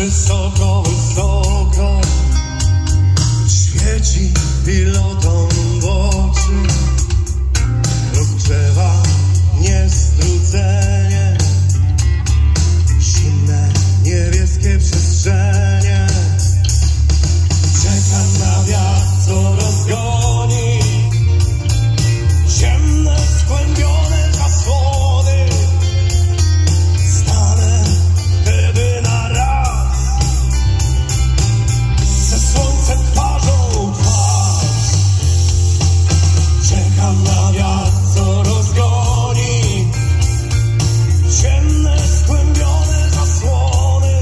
wysoko, wysoko świeci pilotom w oczy. Lub drzewa niestrudzenie, zimne niebieskie przestrzenie. Czekam na wiatr, co rozgoni ciemne, skłębione zasłony. Stanę wtedy na raz ze słońcem twarzą w twarz. Czekam na wiatr, co rozgoni ciemne, skłębione zasłony.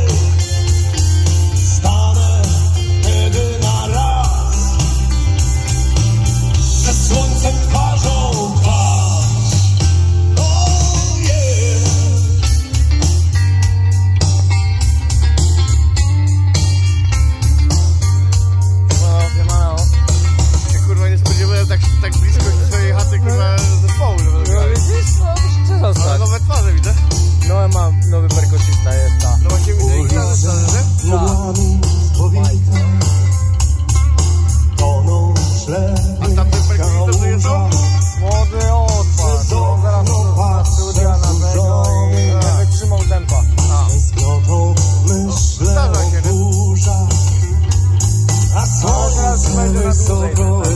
Stanę wtedy na raz ze słońcem twarzą w twarz. Oh yeah. Siemano. Ja kurwa nie spodziewałem tak blisko swojej chaty kurwa zespołu, żeby No widzisz, no muszę ale zostać. nowe twarze widzę. No mam nowy perkusista, jest ta. No właśnie widzę ich na zespołu, Mgłami spowite toną ślepy. a tamten perkusista to jest on? Młody odpad, on zaraz na studia na tego i nie wytrzymał tempa. Tęsknotą myślę Zdarza się, o nie? burzach, a teraz słońce będzie na dłużej. wysoko